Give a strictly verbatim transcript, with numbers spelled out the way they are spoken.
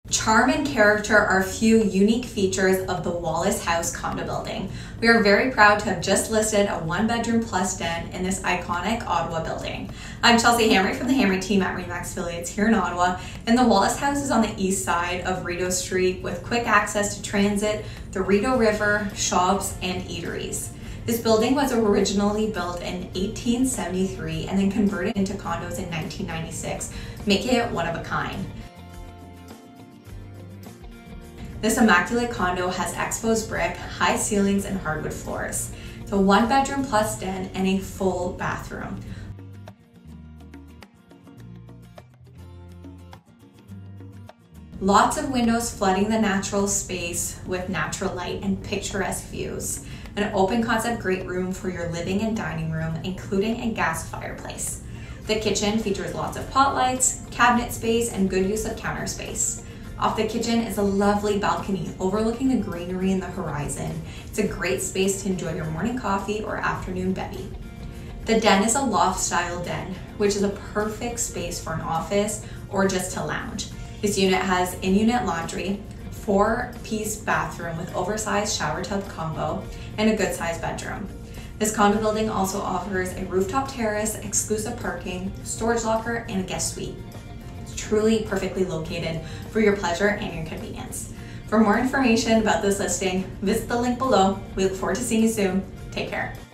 Charm and character are a few unique features of the Wallace House condo building. We are very proud to have just listed a one bedroom plus den in this iconic Ottawa building. I'm Chelsea Hamry from the Hamry team at Remax Affiliates here in Ottawa, and the Wallace House is on the east side of Rideau Street with quick access to transit, the Rideau River, shops, and eateries. This building was originally built in eighteen seventy-three and then converted into condos in nineteen ninety-six, making it one of a kind. This immaculate condo has exposed brick, high ceilings, and hardwood floors. It's a one bedroom plus den and a full bathroom. Lots of windows flooding the natural space with natural light and picturesque views. An open concept great room for your living and dining room, including a gas fireplace. The kitchen features lots of pot lights, cabinet space, and good use of counter space. Off the kitchen is a lovely balcony overlooking the greenery and the horizon. It's a great space to enjoy your morning coffee or afternoon bevy. The den is a loft-style den, which is a perfect space for an office or just to lounge. This unit has in-unit laundry, four-piece bathroom with oversized shower tub combo, and a good-sized bedroom. This condo building also offers a rooftop terrace, exclusive parking, storage locker, and a guest suite. Truly perfectly located for your pleasure and your convenience. For more information about this listing, visit the link below. We look forward to seeing you soon. Take care.